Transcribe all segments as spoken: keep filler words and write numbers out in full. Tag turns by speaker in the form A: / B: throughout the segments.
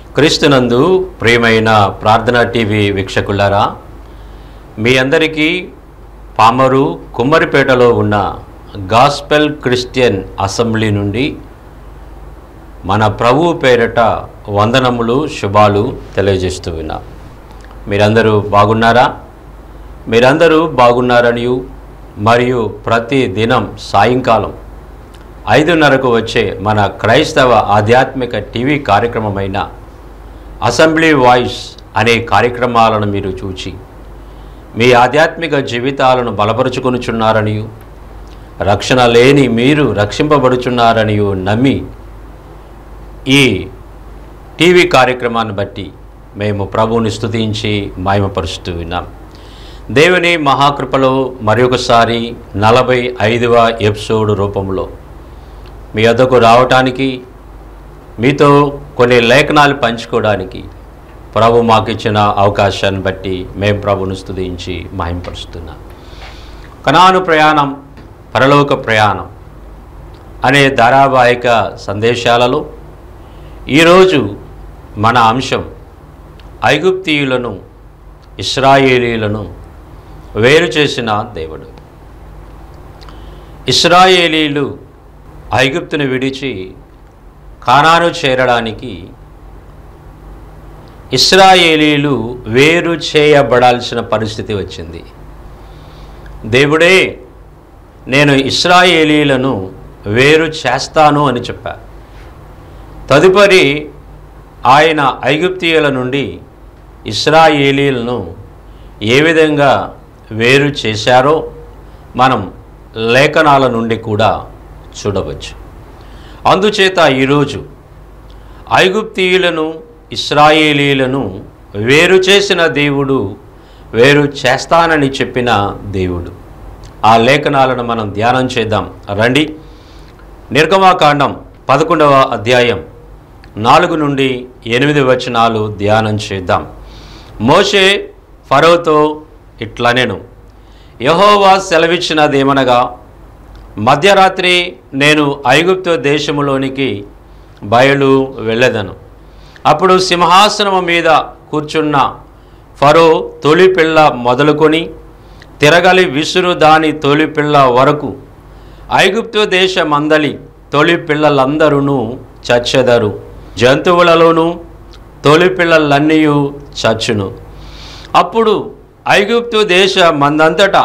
A: క్రీస్తునందు ప్రియమైన ప్రార్థనా టీవీ వీక్షకులారా, మీ అందరికీ పామరు కుమ్మరిపేటలో ఉన్న గాస్పెల్ క్రిస్టియన్ అసెంబ్లీ నుండి మన ప్రభువు పేరట వందనములు శుభాలు తెలియజేస్తూ ఉన్నా. మీరందరూ బాగున్నారా? మీరందరూ బాగున్నారని మరియు ప్రతి దినం సాయంకాలం ఐదున్నరకు వచ్చే మన క్రైస్తవ ఆధ్యాత్మిక టీవీ కార్యక్రమమైన అసెంబ్లీ వాయిస్ అనే కార్యక్రమాలను మీరు చూచి మీ ఆధ్యాత్మిక జీవితాలను బలపరుచుకొనుచున్నారని, రక్షణ లేని మీరు రక్షింపబడుచున్నారని నమ్మి ఈ టీవీ కార్యక్రమాన్ని బట్టి మేము ప్రభువుని స్తుతించి మహిమపరుస్తూ ఉన్నాం. దేవుని మహాకృపలో మరొకసారి నలభై ఐదవ ఎపిసోడ్ రూపంలో మీ వద్దకు రావటానికి, మీతో కొన్ని లేఖనాలు పంచుకోవడానికి ప్రభు మాకు ఇచ్చిన అవకాశాన్ని బట్టి మేము ప్రభువును స్తుతించి మహిమపరుస్తున్నాం. కనాను ప్రయాణం, పరలోక ప్రయాణం అనే ధారావాహిక సందేశాలలో ఈరోజు మన అంశం ఐగుప్తీయులను ఇశ్రాయేలీలను వేరు చేసిన దేవుడు. ఇశ్రాయేలీలు ఐగుప్తును విడిచి కానాను చేరడానికి ఇశ్రాయేలీలు వేరు చేయబడాల్సిన పరిస్థితి వచ్చింది. దేవుడే నేను ఇశ్రాయేలీలను వేరు చేస్తాను అని చెప్పారు. తదుపరి ఆయన ఐగుప్తీయుల నుండి ఇశ్రాయేలీలను ఏ విధంగా వేరు చేశారో మనం లేఖనాల నుండి కూడా చూడవచ్చు. అందుచేత ఈరోజు ఐగుప్తీయులను ఇశ్రాయేలీలను వేరు చేసిన దేవుడు వేరు చేస్తానని చెప్పిన దేవుడు. ఆ లేఖనాలను మనం ధ్యానం చేద్దాం రండి. నిర్గమాకాండం పదకొండవ అధ్యాయం నాలుగు నుండి ఎనిమిది వచనాలు ధ్యానం చేద్దాం. మోషే ఫరోతో ఇట్లనెను, యెహోవా సెలవిచ్చినదేమనగా, మధ్యరాత్రి నేను ఐగుప్తు దేశములోనికి బయలు వెళ్ళెదను. అప్పుడు సింహాసనము మీద కూర్చున్న ఫరో తొలిపిల్ల మొదలుకొని తిరగలి విసురు దాని తొలిపిల్ల వరకు ఐగుప్తు దేశమందలి తొలి పిల్లలందరూ చచ్చెదరు. జంతువులలోనూ తొలి పిల్లలన్నీ చచ్చును. అప్పుడు ఐగుప్తు దేశ మందంతటా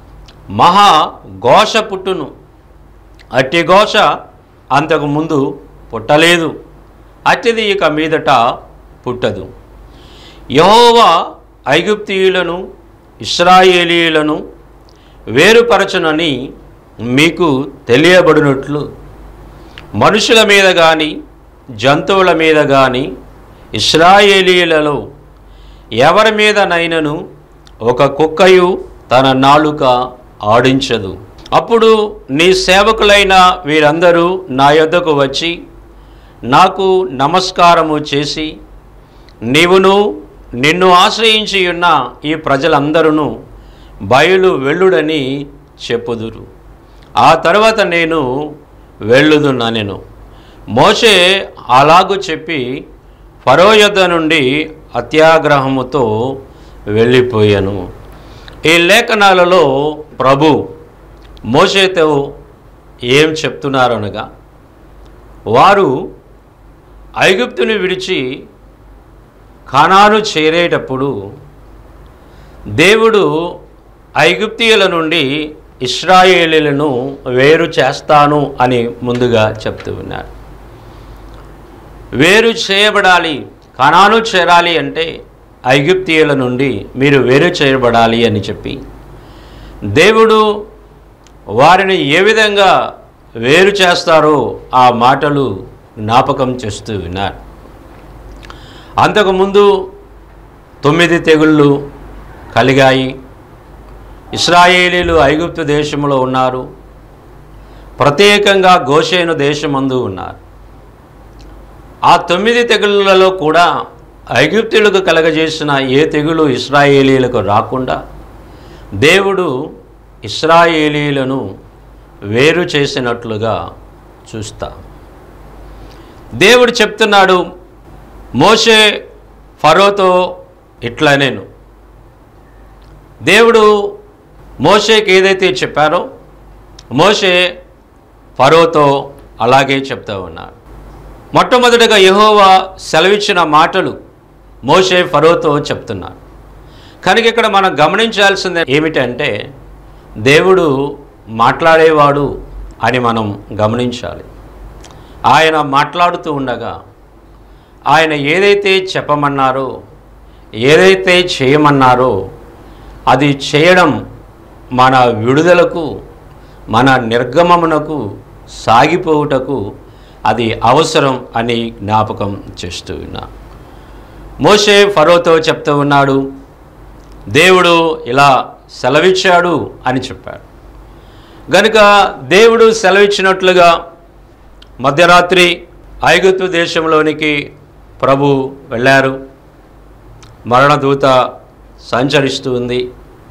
A: మహా ఘోష పుట్టును. అట్టి ఘోష అంతకుముందు పుట్టలేదు, అట్టిది ఇక మీదట పుట్టదు. యెహోవా ఐగుప్తీయులను ఇశ్రాయేలీయులను వేరుపరచునని మీకు తెలియబడినట్లు మనుషుల మీద కానీ జంతువుల మీద కానీ ఇశ్రాయేలీయులలో ఎవరి మీదనైనను ఒక కుక్కయు తన నాలుక ఆడించదు. అప్పుడు నీ సేవకులైన వీరందరూ నా యొద్దకు వచ్చి నాకు నమస్కారము చేసి, నీవును నిన్ను ఆశ్రయించి ఉన్న ఈ ప్రజలందరూ బయలు వెళ్ళుడని చెప్పుదురు. ఆ తర్వాత నేను వెళ్ళుదునెను. మోషే అలాగు చెప్పి ఫరో యొద్ద నుండి అత్యాగ్రహముతో వెళ్ళిపోయాను. ఈ లేఖనాలలో ప్రభు మోషేతో ఏం చెప్తున్నారు అనగా, వారు ఐగుప్తుని విడిచి కానాను చేరేటప్పుడు దేవుడు ఐగుప్తీయుల నుండి ఇశ్రాయేలీలను వేరు చేస్తాను అని ముందుగా చెప్తూ ఉన్నారు. వేరు చేయబడాలి, కానాను చేరాలి అంటే ఐగుప్తీయుల నుండి మీరు వేరు చేయబడాలి అని చెప్పి దేవుడు వారిని ఏ విధంగా వేరు చేస్తారో ఆ మాటలు జ్ఞాపకం చేస్తూ ఉన్నారు. అంతకుముందు తొమ్మిది తెగుళ్ళు కలిగాయి. ఇశ్రాయేలీలు ఐగుప్తు దేశంలో ఉన్నారు, ప్రత్యేకంగా గోషేను దేశమందు ఉన్నారు. ఆ తొమ్మిది తెగుళ్ళలో కూడా ఐగుప్తులకు కలగజేసిన ఏ తెగులు ఇశ్రాయేలీలకు రాకుండా దేవుడు ఇశ్రాయేలీలను వేరు చేసినట్లుగా చూస్తాం. దేవుడు చెప్తున్నాడు, మోషే ఫరోతో ఇట్లా నేను దేవుడు మోషేకి ఏదైతే చెప్పారో మోషే ఫరోతో అలాగే చెప్తా ఉన్నారు. మొట్టమొదటిగా యెహోవా సెలవిచ్చిన మాటలు మోషే ఫరోతో చెప్తున్నారు. కనుక ఇక్కడ మనం గమనించాల్సింది ఏమిటంటే దేవుడు మాట్లాడేవాడు అని మనం గమనించాలి. ఆయన మాట్లాడుతూ ఉండగా ఆయన ఏదైతే చెప్పమన్నారో ఏదైతే చేయమన్నారో అది చేయడం మన విడుదలకు మన నిర్గమమునకు సాగిపోవుటకు అది అవసరం అని జ్ఞాపకం చేస్తూ ఉన్నా. మోషే ఫరోతో చెప్తూ ఉన్నాడు, దేవుడు ఇలా సెలవిచ్చాడు అని చెప్పాడు. గనుక దేవుడు సెలవిచ్చినట్లుగా మధ్యరాత్రి ఐగుప్తు దేశంలోనికి ప్రభు వెళ్ళారు. మరణదూత సంచరిస్తూ ఉంది.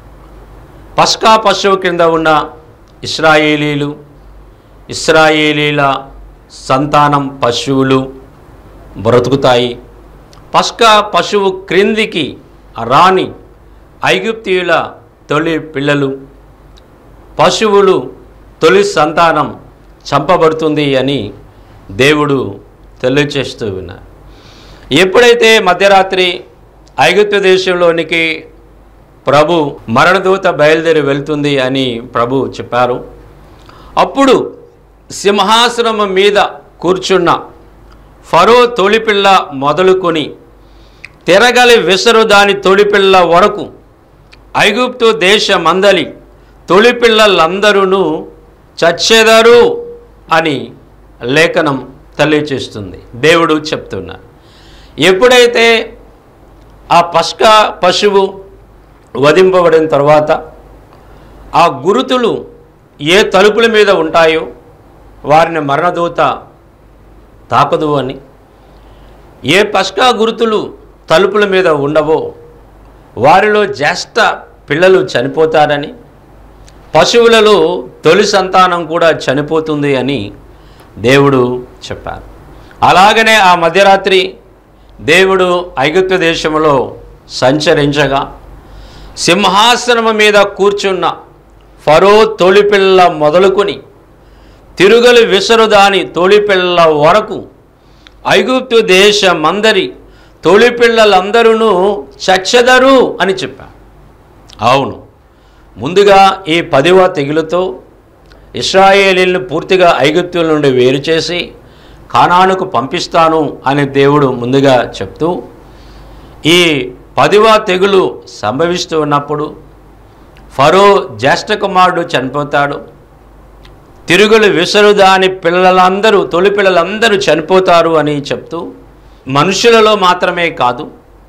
A: పస్కా పశువు కింద ఉన్న ఇశ్రాయేలీలు ఇశ్రాయేలీల సంతానం పశువులు బ్రతుకుతాయి. పస్కా పశువు క్రిందికి రాని ఐగుప్తీయుల తొలి పిల్లలు పశువులు తొలి సంతానం చంపబడుతుంది అని దేవుడు తెలియచేస్తూ ఉన్నారు. ఎప్పుడైతే మధ్యరాత్రి ఐగుప్తు దేశంలోనికి ప్రభు మరణదూత బయలుదేరి వెళ్తుంది అని ప్రభు చెప్పారు, అప్పుడు సింహాసనం మీద కూర్చున్న ఫరో తొలిపిల్ల మొదలుకొని తిరగలి విసరు దాని తొలిపిల్ల వరకు ఐగుప్తు దేశమందలి తొలిపిల్లలందరూ చచ్చెదరు అని లేఖనం తెలియచేస్తుంది. దేవుడు చెప్తున్నారు, ఎప్పుడైతే ఆ పస్కా పశువు వధింపబడిన తర్వాత ఆ గురుతులు ఏ తలుపుల మీద ఉంటాయో వారిని మరణదూత తాకదు అని, ఏ పస్కా గురుతులు తలుపుల మీద ఉండవో వారిలో జ్యేష్ఠ పిల్లలు చనిపోతారని, పశువులలో తొలి సంతానం కూడా చనిపోతుంది అని దేవుడు చెప్పారు. అలాగనే ఆ మధ్యరాత్రి దేవుడు ఐగుప్తు దేశంలో సంచరించగా సింహాసనం మీద కూర్చున్న ఫరో తొలిపిల్ల మొదలుకొని తిరుగలి విసరు దాని తొలిపిల్ల వరకు ఐగుప్తు దేశమందరి తొలిపిల్లలందరూ చచ్చెదరు అని చెప్పారు. అవును, ముందుగా ఈ పదివ తెగులుతో ఇశ్రాయేలీలను పూర్తిగా ఐగుప్తుల నుండి వేరు చేసి కానానుకు పంపిస్తాను అని దేవుడు ముందుగా చెప్తూ ఈ పదివ తెగులు సంభవిస్తూ ఉన్నప్పుడు ఫరో జ్యేష్ఠ కుమారుడు చనిపోతాడు. తిరుగులు విసరు దాని పిల్లలందరూ తొలి పిల్లలందరూ చనిపోతారు అని చెప్తూ మనుషులలో మాత్రమే కాదు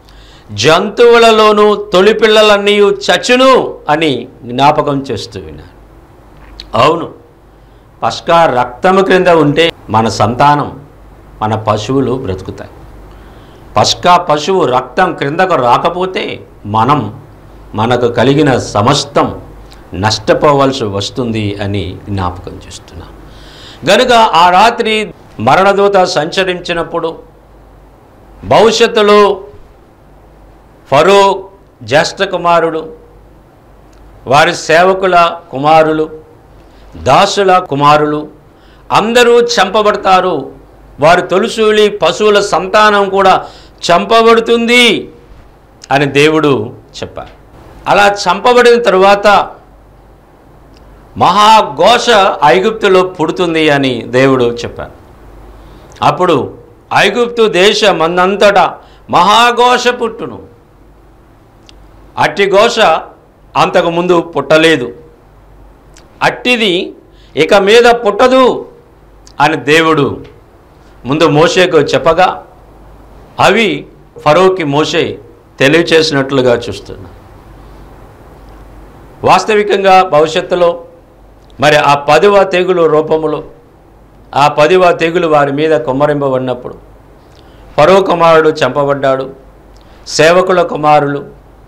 A: జంతువులలోనూ తొలి పిల్లలన్నీ చచ్చును అని జ్ఞాపకం చేస్తూ విన్నారు. అవును, పస్కా రక్తము క్రింద ఉంటే మన సంతానం మన పశువులు బ్రతుకుతాయి. పస్కా పశువు రక్తం క్రిందకు రాకపోతే మనం మనకు కలిగిన సమస్తం నష్టపోవాల్సి వస్తుంది అని జ్ఞాపకం చేస్తున్నాం. గనుక ఆ రాత్రి మరణదూత సంచరించినప్పుడు భవిష్యత్తులో ఫరో జ్యేష్ఠ కుమారుడు వారి సేవకుల కుమారులు దాసుల కుమారులు అందరూ చంపబడతారు. వారి తొలిసూలి పశువుల సంతానం కూడా చంపబడుతుంది అని దేవుడు చెప్పారు. అలా చంపబడిన తరువాత మహాఘోష ఐగుప్తులో పుడుతుంది అని దేవుడు చెప్పారు. అప్పుడు ఐగుప్తు దేశమందంతటా మహాఘోష పుట్టును. అట్టి ఘోష అంతకుముందు పుట్టలేదు, అట్టిది ఇక మీద పుట్టదు అని దేవుడు ముందు మోషేకు చెప్పగా అవి ఫరోకి మోషే తెలియచేసినట్లుగా చూస్తున్నా. వాస్తవికంగా భవిష్యత్తులో మరి ఆ పదివ తెగులు రూపములో ఆ పదివ తెగులు వారి మీద కుమ్మరింపబడినప్పుడు ఫరో కుమారుడు చంపబడ్డాడు. సేవకుల కుమారులు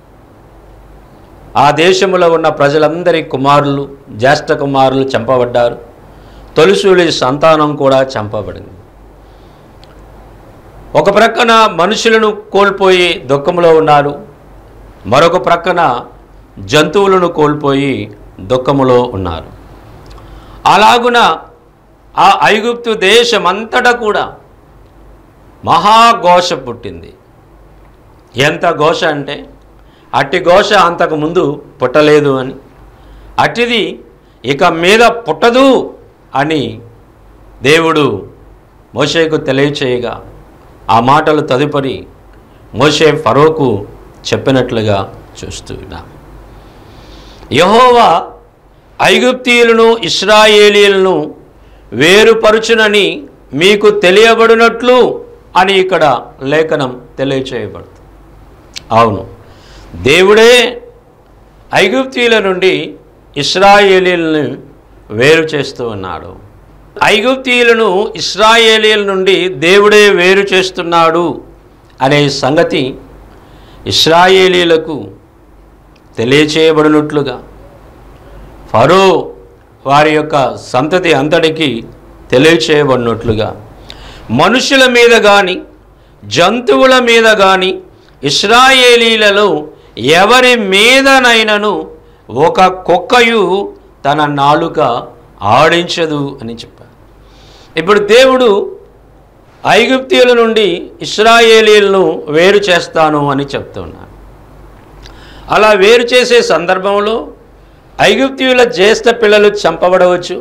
A: ఆ దేశంలో ఉన్న ప్రజలందరి కుమారులు జ్యేష్ఠ కుమారులు చంపబడ్డారు. తొలిసూలి సంతానం కూడా చంపబడింది. ఒక ప్రక్కన మనుషులను కోల్పోయి దుఃఖంలో ఉన్నారు, మరొక ప్రక్కన జంతువులను కోల్పోయి దుఃఖములో ఉన్నారు. అలాగున ఆ ఐగుప్తు దేశమంతటా కూడా మహాఘోష పుట్టింది. ఎంత ఘోష అంటే అట్టి ఘోష అంతకుముందు పుట్టలేదు అని, అట్టిది ఇక మీద పుట్టదు అని దేవుడు మోషేకు తెలియచేయగా ఆ మాటలు తదుపరి మోషే ఫరోకు చెప్పినట్లుగా చూస్తున్నాం. యెహోవా ఐగుప్తీయులను ఇశ్రాయేలీయులను వేరుపరుచునని మీకు తెలియబడినట్లు అని ఇక్కడ లేఖనం తెలియచేయబడుతుంది. అవును, దేవుడే ఐగుప్తీయుల నుండి ఇశ్రాయేలీయులను వేరు చేస్తూ ఉన్నాడు. ఐగుప్తీయులను ఇశ్రాయేలీయుల నుండి దేవుడే వేరు చేస్తున్నాడు అనే సంగతి ఇశ్రాయేలీయులకు తెలియచేయబడినట్లుగా ఫరో వారి యొక్క సంతతి అంతటికి తెలియచేయబడినట్లుగా మనుషుల మీద కానీ జంతువుల మీద కానీ ఇశ్రాయేలీలలో ఎవరి మీదనైనను ఒక కుక్కయు తన నాలుక ఆడించదు అని చెప్పారు. ఇప్పుడు దేవుడు ఐగుప్తీయుల నుండి ఇశ్రాయేలీలను వేరు చేస్తాను అని చెప్తున్నాడు. అలా వేరు చేసే సందర్భంలో ఐగుప్తీయుల జ్యేష్ఠ పిల్లలు చంపబడవచ్చు,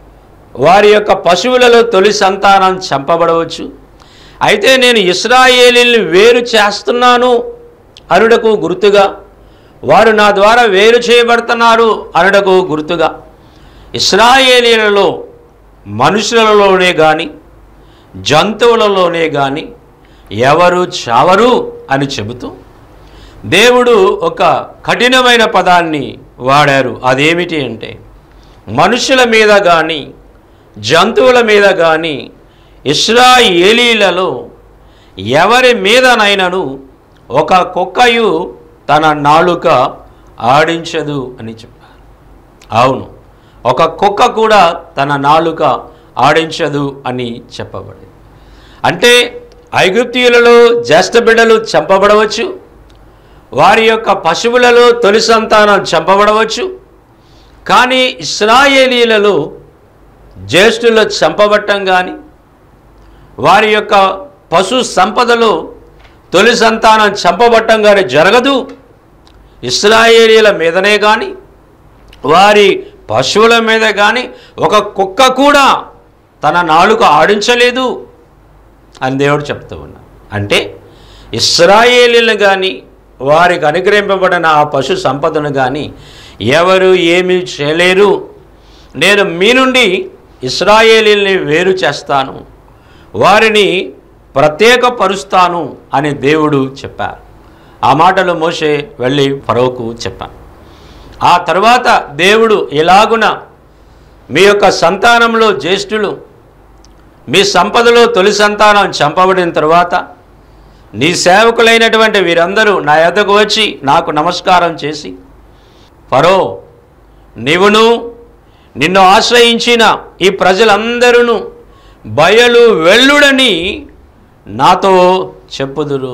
A: వారి యొక్క పశువులలో తొలి సంతానం చంపబడవచ్చు. అయితే నేను ఇశ్రాయేలీలను వేరు చేస్తున్నాను అనుటకు గుర్తుగా, వారు నా ద్వారా వేరు చేయబడుతున్నారు అనుటకు గుర్తుగా ఇశ్రాయేలీలలో మనుషులలోనే కానీ జంతువులలోనే కానీ ఎవరు చావరు అని చెబుతూ దేవుడు ఒక కఠినమైన పదాన్ని వాడారు. అదేమిటి అంటే మనుషుల మీద కానీ జంతువుల మీద కానీ ఇశ్రాయేలీలలో ఎవరి మీదనైనను ఒక కుక్కయు తన నాలుక ఆడించదు అని చెప్పారు. అవును, ఒక కుక్క కూడా తన నాలుక ఆడించదు అని చెప్పబడింది. అంటే ఐగుప్తీయులలో జ్యేష్ఠ బిడ్డలు చంపబడవచ్చు, వారి యొక్క పశువులలో తొలి సంతానం చంపబడవచ్చు. కానీ ఇశ్రాయేలీలలో జ్యేష్ఠులు చంపబట్టం కానీ వారి యొక్క పశు సంపదలో తొలి సంతానం చంపబట్టం కానీ జరగదు. ఇశ్రాయేలీల మీదనే కానీ వారి పశువుల మీద కానీ ఒక కుక్క కూడా తన నాలుక ఆడించలేదు అని దేవుడు చెప్తూ ఉన్నాడు. అంటే ఇశ్రాయేలీలను కానీ వారికి అనుగ్రహింపబడిన ఆ పశు సంపదను కానీ ఎవరు ఏమీ చేయలేరు. నేను మీ నుండి ఇశ్రాయేలీల్ని వేరు చేస్తాను, వారిని ప్రత్యేకపరుస్తాను అని దేవుడు చెప్పారు. ఆ మాటలు మోషే వెళ్ళి ఫరోకు చెప్పాను. ఆ తర్వాత దేవుడు ఎలాగున మీ యొక్క సంతానంలో జ్యేష్ఠులు మీ సంపదలో తొలి సంతానం చంపబడిన తర్వాత నీ సేవకులైనటువంటి వీరందరూ నా యొద్దకు వచ్చి నాకు నమస్కారం చేసి, ఫరో నీవును నిన్ను ఆశ్రయించిన ఈ ప్రజలందరూ బయలు వెళ్ళుడని నాతో చెప్పుదురు,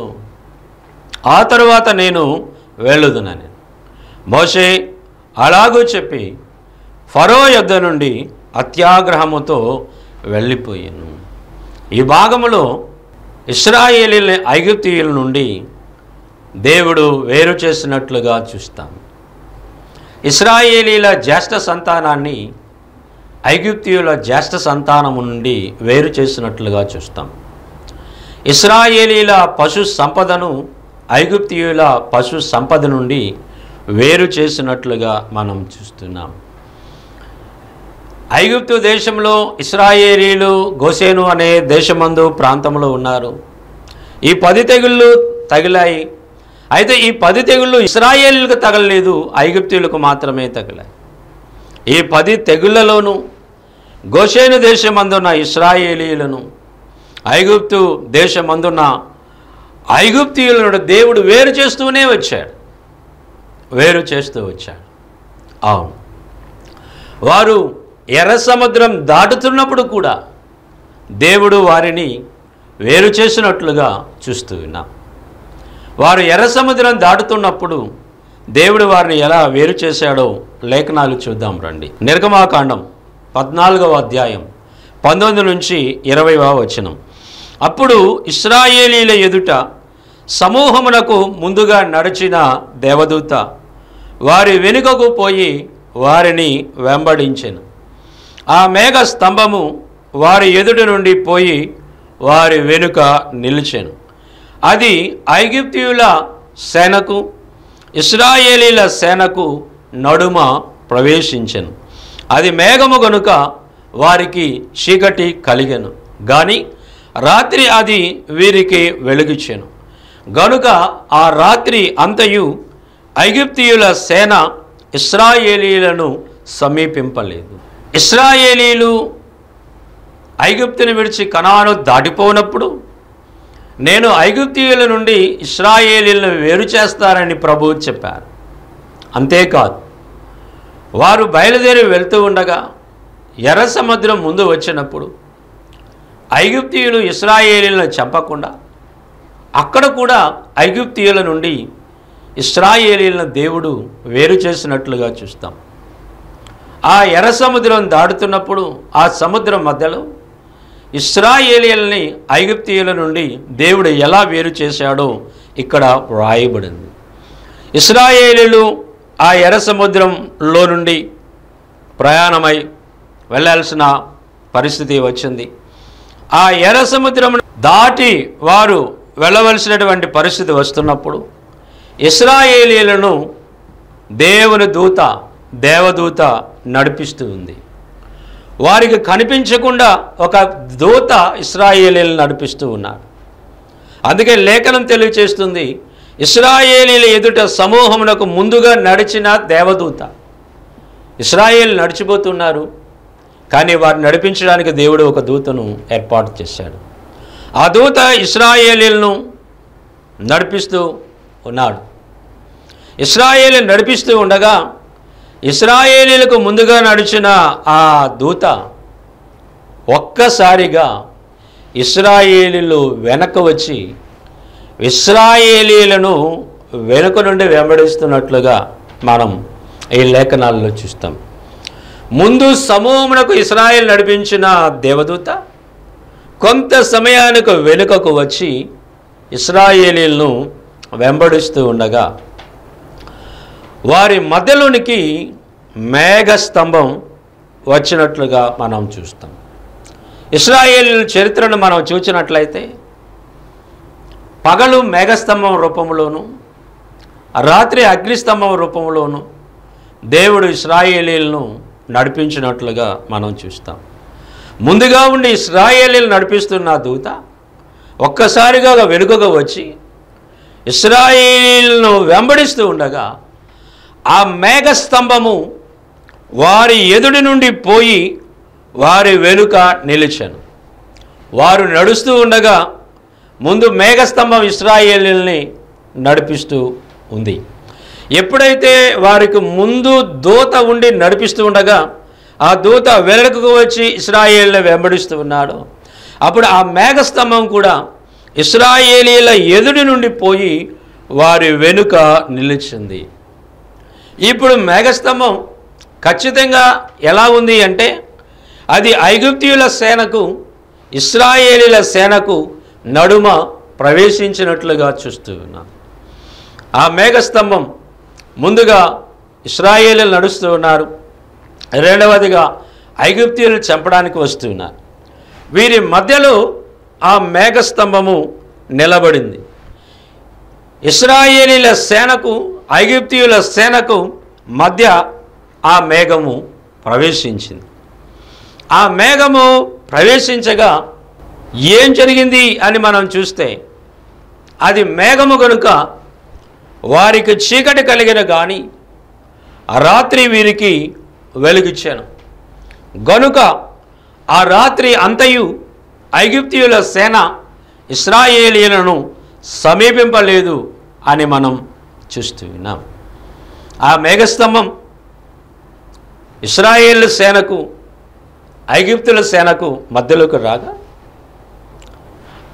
A: ఆ తరువాత నేను వెళ్ళుదునని. మోషే అలాగూ చెప్పి ఫరో యొద్ద నుండి అత్యాగ్రహముతో వెళ్ళిపోయాను. ఈ భాగములో ఇశ్రాయేలీల ఐగుప్తీయుల నుండి దేవుడు వేరు చేసినట్లుగా చూస్తాం. ఇశ్రాయేలీల జ్యేష్ఠ సంతానాన్ని ఐగుప్తీయుల జ్యేష్ఠ సంతానము నుండి వేరు చేసినట్లుగా చూస్తాం. ఇశ్రాయేలీల పశు సంపదను ఐగుప్తీయుల పశు సంపద నుండి వేరు చేసినట్లుగా మనం చూస్తున్నాం. ఐగుప్తు దేశంలో ఇశ్రాయేలీలు గోషేను అనే దేశమందు ప్రాంతంలో ఉన్నారు. ఈ పది తెగుళ్ళు తగిలాయి. అయితే ఈ పది తెగుళ్ళు ఇశ్రాయేలీలకు తగలలేదు, ఐగుప్తీయులకు మాత్రమే తగిలాయి. ఈ పది తెగుళ్లలోనూ గోషేను దేశమందున్న ఇశ్రాయేలీలను ఐగుప్తు దేశమందున్న ఐగుప్తీయులను దేవుడు వేరు చేస్తూనే వచ్చాడు వేరు చేస్తూ వచ్చాడు అవును, వారు ఎర్ర సముద్రం దాటుతున్నప్పుడు కూడా దేవుడు వారిని వేరు చేసినట్లుగా చూస్తూ ఉన్నాం. వారు ఎర్ర సముద్రం దాటుతున్నప్పుడు దేవుడు వారిని ఎలా వేరు చేశాడో లేఖనాలు చూద్దాం రండి. నిర్గమాకాండం పద్నాలుగవ అధ్యాయం పంతొమ్మిది నుంచి ఇరవైవ వచనం. అప్పుడు ఇశ్రాయేలీల ఎదుట సమూహమునకు ముందుగా నడిచిన దేవదూత వారి వెనుకకు పోయి వారిని వెంబడించెను. ఆ మేఘ స్తంభము వారి ఎదుట నుండి పోయి వారి వెనుక నిలిచెను. అది ఐగుప్తీయుల సేనకు ఇశ్రాయేలీల సేనకు నడుమ ప్రవేశించెను. అది మేఘము గనుక వారికి చీకటి కలిగెను, గాని రాత్రి అది వీరికి వెలుగిచ్చెను. గనుక ఆ రాత్రి అంతయు ఐగుప్తీయుల సేన ఇశ్రాయేలీలను సమీపింపలేదు. ఇశ్రాయేలీలు ఐగుప్తుని విడిచి కనాను దాటిపోనప్పుడు నేను ఐగుప్తీయుల నుండి ఇశ్రాయేలీలను వేరు చేస్తానని ప్రభువు చెప్పారు. అంతేకాదు, వారు బయలుదేరి వెళ్తూ ఉండగా ఎర్ర సముద్రం ముందు వచ్చినప్పుడు ఐగుప్తీయులు ఇశ్రాయేలీలను చంపకుండా అక్కడ కూడా ఐగుప్తీయుల నుండి ఇశ్రాయేలీలను దేవుడు వేరు చేసినట్లుగా చూస్తాం. ఆ ఎర్ర సముద్రం దాటుతున్నప్పుడు ఆ సముద్రం మధ్యలో ఇశ్రాయేలీయుల్ని ఐగుప్తీయుల నుండి దేవుడు ఎలా వేరు చేశాడో ఇక్కడ వ్రాయబడింది. ఇశ్రాయేలీయులు ఆ ఎర్ర సముద్రంలో నుండి ప్రయాణమై వెళ్ళాల్సిన పరిస్థితి వచ్చింది. ఆ ఎర్ర సముద్రం దాటి వారు వెళ్ళవలసినటువంటి పరిస్థితి వస్తున్నప్పుడు ఇశ్రాయేలీయులను దేవుని దూత దేవదూత నడిపిస్తూ ఉంది. వారికి కనిపించకుండా ఒక దూత ఇశ్రాయేలీయులను నడిపిస్తూ ఉన్నారు. అందుకే లేఖనం తెలియచేస్తుంది, ఇశ్రాయేలీయుల ఎదుట సమూహమునకు ముందుగా నడిచిన దేవదూత. ఇశ్రాయేలు నడిచిపోతున్నారు, కానీ వారిని నడిపించడానికి దేవుడు ఒక దూతను ఏర్పాటు చేశాడు. ఆ దూత ఇశ్రాయేలీయులను నడిపిస్తూ ఉన్నాడు. ఇశ్రాయేలు నడిపిస్తూ ఉండగా ఇశ్రాయేలీలకు ముందుగా నడిచిన ఆ దూత ఒక్కసారిగా ఇశ్రాయేలీలు వెనక వచ్చి ఇశ్రాయేలీలను వెనుక నుండి వెంబడిస్తున్నట్లుగా మనం ఈ లేఖనాల్లో చూస్తాం. ముందు సమూహమునకు ఇశ్రాయేలు నడిపించిన దేవదూత కొంత సమయానికి వెనుకకు వచ్చి ఇశ్రాయేలీలను వెంబడిస్తూ ఉండగా వారి మధ్యలోనికి మేఘస్తంభం వచ్చినట్లుగా మనం చూస్తాం. ఇశ్రాయేలీయుల చరిత్రను మనం చూసినట్లయితే పగలు మేఘస్తంభం రూపంలోను రాత్రి అగ్నిస్తంభం రూపంలోను దేవుడు ఇశ్రాయేలీయులను నడిపించినట్లుగా మనం చూస్తాం. ముందుగా ఉండి ఇశ్రాయేలీయులు నడిపిస్తున్న దూత ఒక్కసారిగా వెనుకగా వచ్చి ఇశ్రాయేలీయులను వెంబడిస్తూ ఉండగా ఆ మేఘస్తంభము వారి ఎదుటి నుండి పోయి వారి వెనుక నిలిచెను. వారు నడుస్తూ ఉండగా ముందు మేఘస్తంభం ఇశ్రాయేలీయుల్ని నడిపిస్తూ ఉంది. ఎప్పుడైతే వారికి ముందు దూత ఉండి నడిపిస్తూ ఉండగా ఆ దూత వెనుకకు వచ్చి ఇశ్రాయేలును వెంబడిస్తూ ఉన్నాడు, అప్పుడు ఆ మేఘస్తంభం కూడా ఇశ్రాయేలీయుల ఎదుటి నుండి పోయి వారి వెనుక నిలిచింది. ఇప్పుడు మేఘస్తంభం ఖచ్చితంగా ఎలా ఉంది అంటే అది ఐగుప్తీయుల సేనకు ఇశ్రాయేలీయుల సేనకు నడుమ ప్రవేశించినట్లుగా చూస్తూ ఉన్నాం. ఆ మేఘస్తంభం ముందుగా ఇశ్రాయేలీయులు నడుస్తూ ఉన్నారు, రెండవదిగా ఐగుప్తీయులు చంపడానికి వస్తూ ఉన్నారు. వీరి మధ్యలో ఆ మేఘస్తంభము నిలబడింది. ఇశ్రాయేలీయుల సేనకు ఐగుప్తీయుల సేనకు మధ్య ఆ మేఘము ప్రవేశించింది. ఆ మేఘము ప్రవేశించగా ఏం జరిగింది అని మనం చూస్తే అది మేఘము కనుక వారికి చీకటి కలిగిన కానీ రాత్రి వీరికి వెలుగిచ్చాను. గనుక ఆ రాత్రి అంతయు ఐగుప్తీయుల సేన ఇశ్రాయేలీయులను సమీపింపలేదు అని మనం చూస్తూ ఉన్నాం. ఆ మేఘస్తంభం ఇశ్రాయేలు సేనకు ఐగుప్తుల సేనకు మధ్యలోకి రాగా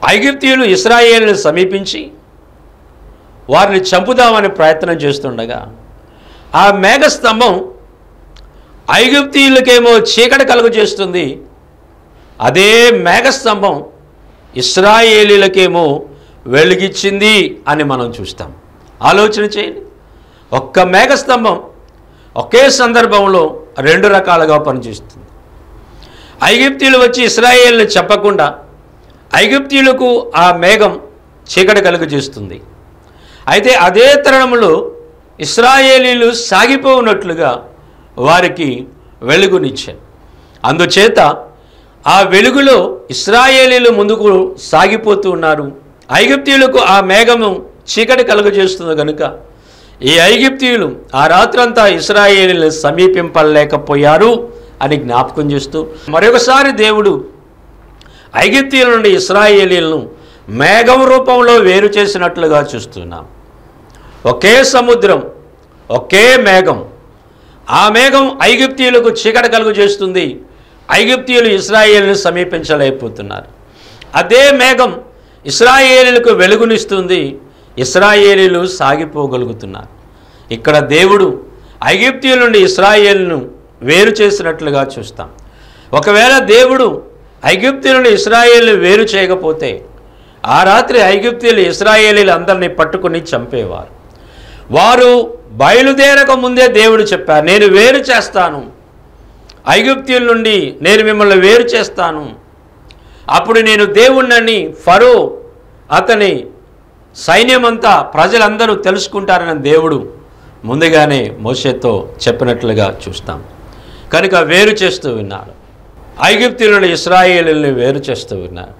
A: ఐగుప్తీయులు ఇశ్రాయేలును సమీపించి వారిని చంపుదామని ప్రయత్నం చేస్తుండగా ఆ మేఘస్తంభం ఐగుప్తీయులకేమో చీకటి కలుగు చేస్తుంది, అదే మేఘస్తంభం ఇశ్రాయేలీలకేమో వెలుగిచ్చింది అని మనం చూస్తాం. ఆలోచన చేయండి. ఒక్క మేఘస్తంభం ఒకే సందర్భంలో రెండు రకాలుగా పనిచేస్తుంది. ఐగుప్తీయులు వచ్చి ఇశ్రాయేలును చెప్పకుండా ఐగుప్తీయులకు ఆ మేఘం చీకటి కలుగు చేస్తుంది. అయితే అదే తరుణంలో ఇశ్రాయేలీలు సాగిపోనట్లుగా వారికి వెలుగునిచ్చారు. అందుచేత ఆ వెలుగులో ఇశ్రాయేలీలు ముందుకు సాగిపోతూ ఉన్నారు. ఐగుప్తీయులకు ఆ మేఘము చీకటి కలుగజేస్తుంది కనుక ఈ ఐగుప్తీయులు ఆ రాత్రంతా ఇశ్రాయేలీలు సమీపింపలేకపోయారు అని జ్ఞాపకం చేస్తూ మరొకసారి దేవుడు ఐగుప్తీయుల నుండి ఇశ్రాయేలీలను మేఘం రూపంలో వేరు చేసినట్లుగా చూస్తున్నాం. ఒకే సముద్రం, ఒకే మేఘం. ఆ మేఘం ఐగుప్తీయులకు చీకటి కలుగు చేస్తుంది. ఐగుప్తీయులు ఇశ్రాయేలును సమీపించలేకపోతున్నారు. అదే మేఘం ఇశ్రాయేలీలకు వెలుగునిస్తుంది. ఇశ్రాయేలీలు సాగిపోగలుగుతున్నారు. ఇక్కడ దేవుడు ఐగుప్తీయుల నుండి ఇశ్రాయేలును వేరు చేసినట్లుగా చూస్తాం. ఒకవేళ దేవుడు ఐగుప్తీయుల నుండి ఇశ్రాయేలును వేరు చేయకపోతే ఆ రాత్రి ఐగుప్తీయులు ఇశ్రాయేలీలు అందరినీ పట్టుకుని చంపేవారు. వారు బయలుదేరక ముందే దేవుడు చెప్పారు, నేను వేరు చేస్తాను, ఐగుప్తీయుల నుండి నేను మిమ్మల్ని వేరు చేస్తాను, అప్పుడు నేను దేవుణ్ణని ఫరో అతని సైన్యమంతా ప్రజలందరూ తెలుసుకుంటారని దేవుడు ముందుగానే మోషేతో చెప్పినట్లుగా చూస్తాం. కనుక వేరు చేస్తూ ఉన్నారు. ఐగుప్తీయుల నుండి ఇశ్రాయేలుల్ని వేరు చేస్తూ ఉన్నారు.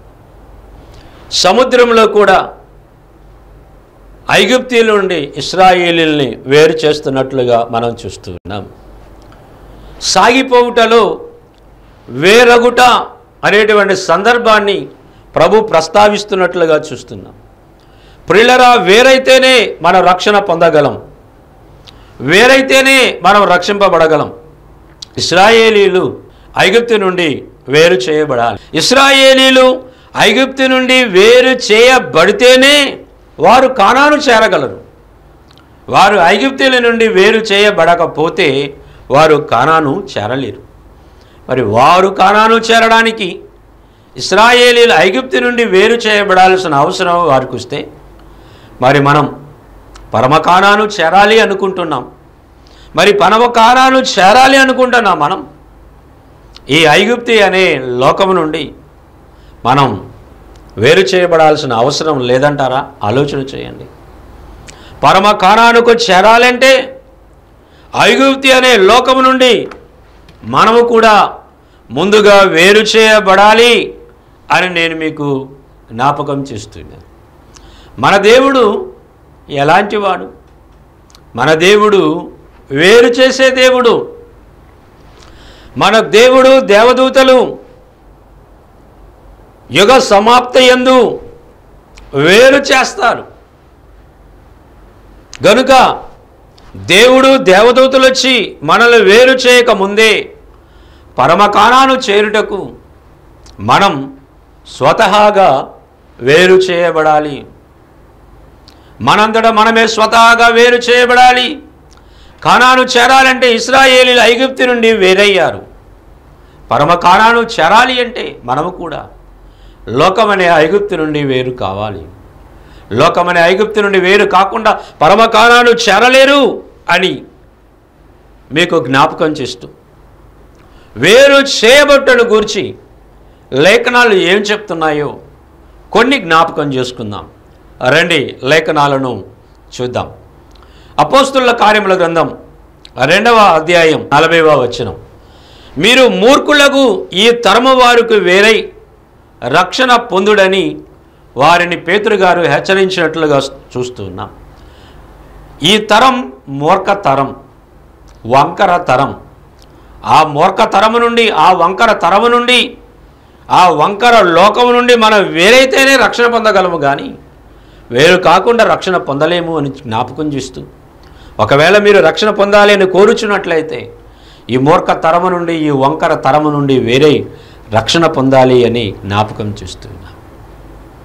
A: సముద్రంలో కూడా ఐగుప్తీయుల నుండి ఇశ్రాయేలీల్ని వేరు చేస్తున్నట్లుగా మనం చూస్తూ ఉన్నాం. సాగిపోవుటలో వేరగుట అనేటువంటి సందర్భాన్ని ప్రభు ప్రస్తావిస్తున్నట్లుగా చూస్తున్నాం. ప్రియులరా, వేరైతేనే మనం రక్షణ పొందగలం, వేరైతేనే మనం రక్షింపబడగలం. ఇశ్రాయేలీలు ఐగుప్తు నుండి వేరు చేయబడాలి. ఇశ్రాయేలీలు ఐగుప్తు నుండి వేరు చేయబడితేనే వారు కానాను చేరగలరు. వారు ఐగుప్తుల నుండి వేరు చేయబడకపోతే వారు కానాను చేరలేరు. మరి వారు కానాను చేరడానికి ఇశ్రాయేలీలు ఐగుప్తు నుండి వేరు చేయబడాల్సిన అవసరం వారికి వస్తే మరి మనం పరమ కానాను చేరాలి అనుకుంటున్నాం. మరి పరమ కానాను చేరాలి అనుకుంటున్నాం. మనం ఈ ఐగుప్తి అనే లోకము నుండి మనం వేరు చేయబడాల్సిన అవసరం లేదంటారా? ఆలోచన చేయండి. పరమ కానానుకు చేరాలంటే ఐగుప్తి అనే లోకము నుండి మనము కూడా ముందుగా వేరు చేయబడాలి అని నేను మీకు జ్ఞాపకం చేస్తున్నాను. మన దేవుడు ఎలాంటివాడు? మన దేవుడు వేరు చేసే దేవుడు. మన దేవుడు దేవదూతలు యుగ సమాప్తి యందు వేరు చేస్తారు. గనుక దేవుడు దేవదూతలు వచ్చి మనల్ని వేరు చేయక ముందే పరమకానాను చేరుటకు మనం స్వతహాగా వేరు చేయబడాలి. మనంతటా మనమే స్వతహాగా వేరు చేయబడాలి. కానాను చేరాలంటే ఇశ్రాయేలీలు ఐగుప్తు నుండి వేరయ్యారు. పరమ కానాను చేరాలి అంటే మనము కూడా లోకమనే ఐగుప్తు నుండి వేరు కావాలి. లోకమనే ఐగుప్తు నుండి వేరు కాకుండా పరమ కానాను చేరలేరు అని మీకు జ్ఞాపకం చేస్తూ వేరు చేయబట్టను గూర్చి లేఖనాలు ఏం చెప్తున్నాయో కొన్ని జ్ఞాపకం చేసుకుందాం. రండి లేఖనాలను చూద్దాం. అపోస్తుల కార్యముల గ్రంథం రెండవ అధ్యాయం నలభైవ వచనం, మీరు మూర్ఖులకు ఈ తరము వారికి వేరై రక్షణ పొందుడని వారిని పేతురు గారు హెచ్చరించినట్లుగా చూస్తున్నాం. ఈ తరం మూర్ఖ తరం, వంకర తరం. ఆ మూర్ఖ తరము నుండి, ఆ వంకర తరము నుండి, ఆ వంకర లోకము నుండి మనం వేరైతేనే రక్షణ పొందగలము, కానీ వేరు కాకుండా రక్షణ పొందలేము అని జ్ఞాపకం చేస్తూ, ఒకవేళ మీరు రక్షణ పొందాలి అని కోరుచున్నట్లయితే ఈ మూర్ఖ తరము నుండి, ఈ వంకర తరము నుండి వేరే రక్షణ పొందాలి అని జ్ఞాపకం చేస్తున్నా.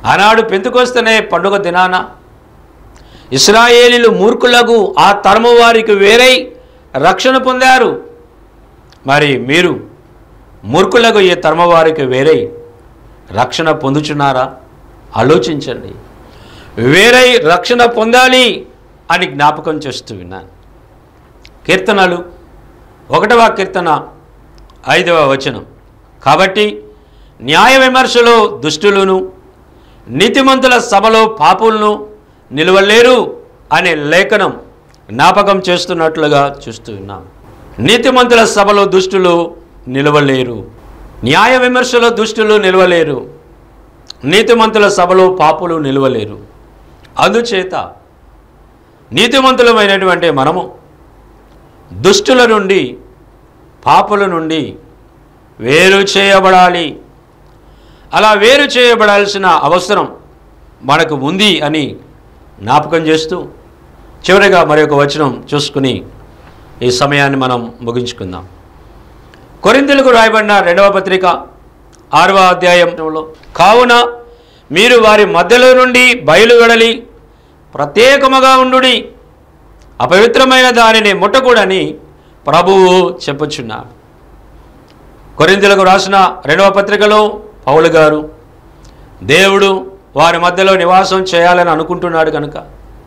A: ఆనాడు పెంతెకొస్తేనే పండుగ దినాన ఇశ్రాయేలీలు మూర్ఖులకు ఆ తరము వారికి వేరై రక్షణ పొందారు. మరి మీరు మూర్ఖులకు ఈ తరము వారికి వేరై రక్షణ పొందుచున్నారా? ఆలోచించండి. వేరై రక్షణ పొందాలి అని జ్ఞాపకం చేస్తూ విన్నాను. కీర్తనలు ఒకటవ కీర్తన ఐదవ వచనం, కాబట్టి న్యాయ విమర్శలో దుష్టులను నీతిమంతుల సభలో పాపులను నిలవలేరు అనే లేఖనం జ్ఞాపకం చేస్తున్నట్లుగా చూస్తూ ఉన్నాం. నీతిమంతుల సభలో దుష్టులు నిలవలేరు, న్యాయ విమర్శలో దుష్టులు నిలవలేరు, నీతిమంతుల సభలో పాపులు నిలవలేరు. అందుచేత నీతిమంతులమైనటువంటి మనము దుష్టుల నుండి పాపుల నుండి వేరు చేయబడాలి. అలా వేరు చేయబడాల్సిన అవసరం మనకు ఉంది అని జ్ఞాపకం చేస్తూ చివరిగా మరొక వచనం చూసుకుని ఈ సమయాన్ని మనం ముగించుకుందాం. కొరింథీయులకు రాయబడిన రెండవ పత్రిక ఆరవ అధ్యాయంలో, కావున మీరు వారి మధ్యలో నుండి బయలువెడలి ప్రత్యేకముగా ఉండుడి, అపవిత్రమైన దానిని ముట్టకూడని ప్రభువు చెప్పుచున్నాడు. కొరింథీయులకు రాసిన రెండవ పత్రికలో పౌలు గారు దేవుడు వారి మధ్యలో నివాసం చేయాలని అనుకుంటున్నాడు కనుక,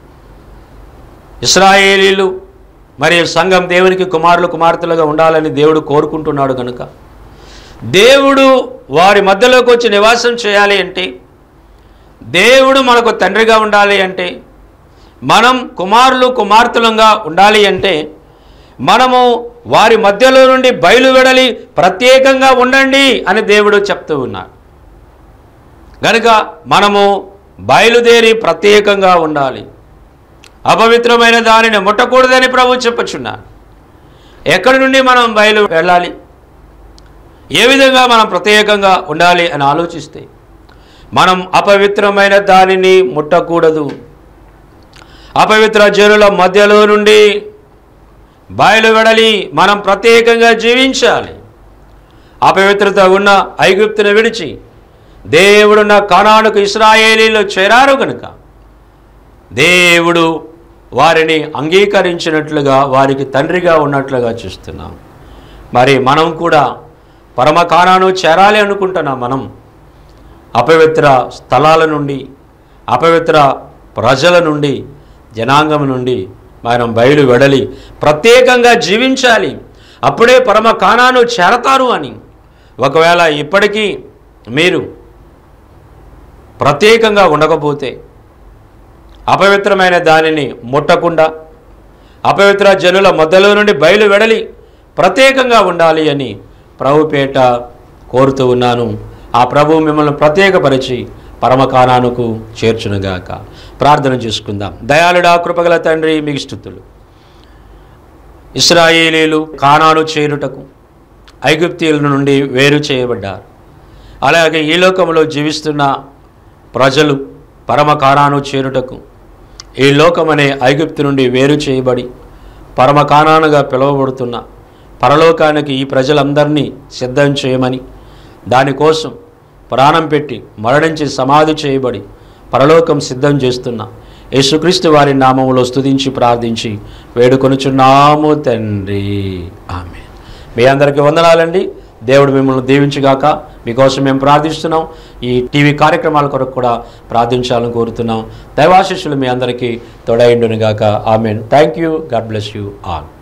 A: ఇశ్రాయేలీలు మరియు సంఘం దేవునికి కుమారులు కుమార్తెలుగా ఉండాలని దేవుడు కోరుకుంటున్నాడు కనుక, దేవుడు వారి మధ్యలోకి వచ్చి నివాసం చేయాలి అంటే, దేవుడు మనకు తండ్రిగా ఉండాలి అంటే, మనం కుమారులు కుమార్తెలుగా ఉండాలి అంటే, మనము వారి మధ్యలో నుండి బయలువెడలి ప్రత్యేకంగా ఉండండి అని దేవుడు చెప్తూ ఉన్నాడు. కనుక మనము బయలుదేరి ప్రత్యేకంగా ఉండాలి. అపవిత్రమైన దానిని ముట్టకూడదని ప్రభువు చెప్పుచున్నాడు. ఎక్కడి నుండి మనం బయలు వెళ్ళాలి, ఏ విధంగా మనం ప్రత్యేకంగా ఉండాలి అని ఆలోచిస్తే, మనం అపవిత్రమైన దానిని ముట్టకూడదు. అపవిత్ర జనుల మధ్యలో నుండి బయలు వెడలి మనం ప్రత్యేకంగా జీవించాలి. అపవిత్రత ఉన్న ఐగుప్తును విడిచి దేవుడున్న కనానుకు ఇశ్రాయేలీలు చేరారు కనుక దేవుడు వారిని అంగీకరించినట్లుగా వారికి తండ్రిగా ఉన్నట్లుగా చూస్తున్నాం. మరి మనం కూడా పరమ కానాను చేరాలి అనుకుంటున్నాం. మనం అపవిత్ర స్థలాల నుండి, అపవిత్ర ప్రజల నుండి, జనాంగం నుండి మనం బయలు వెడలి ప్రత్యేకంగా జీవించాలి. అప్పుడే పరమ కానాను చేరతారు అని. ఒకవేళ ఇప్పటికీ మీరు ప్రత్యేకంగా ఉండకపోతే, అపవిత్రమైన దానిని ముట్టకుండా అపవిత్ర జనుల మధ్యలో నుండి బయలు వెడలి ప్రత్యేకంగా ఉండాలి అని ప్రభుపేట కోరుతూ ఉన్నాను. ఆ ప్రభువు మిమ్మల్ని ప్రత్యేకపరిచి పరమ కానానుకు చేర్చునుగాక. ప్రార్థన చేసుకుందాం. దయాళుడా కృపగల తండ్రి, మీకు స్తుతులు. ఇశ్రాయేలీలు కానాను చేరుటకు ఐగుప్తీయుల నుండి వేరు చేయబడ్డారు. అలాగే ఈ లోకంలో జీవిస్తున్న ప్రజలు పరమ కానాను చేరుటకు ఈ లోకమనే ఐగుప్తు నుండి వేరు చేయబడి పరమ కానానుగా పిలువబడుతున్న పరలోకానికి ఈ ప్రజలందరినీ సిద్ధం చేయమని, దానికోసం ప్రాణం పెట్టి మరణించి సమాధి చేయబడి పరలోకం సిద్ధం చేస్తున్న యేసుక్రీస్తు వారి నామములో స్తుతించి ప్రార్థించి వేడుకొనుచున్నాము తండ్రి, ఆమేన్. మీ అందరికీ వందనాలండి. దేవుడు మిమ్మల్ని దీవించుగాక. మీకోసం మేము ప్రార్థిస్తున్నాం. ఈ టీవీ కార్యక్రమాల కొరకు కూడా ప్రార్థించాలని కోరుతున్నాం. దైవాశీస్సులు మీ అందరికీ తోడైండునుగాక. Amen. Thank you. God bless you all.